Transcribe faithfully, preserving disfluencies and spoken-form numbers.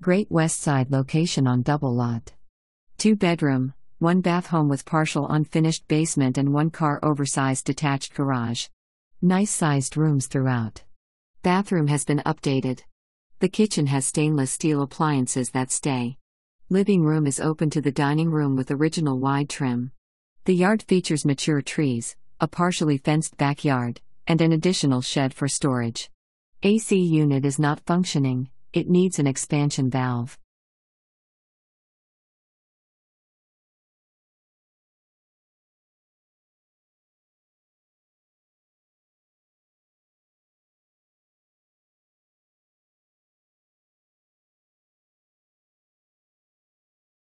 Great West Side location on double lot. Two bedroom, one bath home with partial unfinished basement and one car oversized detached garage. Nice sized rooms throughout. Bathroom has been updated. The kitchen has stainless steel appliances that stay. Living room is open to the dining room with original wide trim. The yard features mature trees, a partially fenced backyard, and an additional shed for storage. A C unit is not functioning, it needs an expansion valve.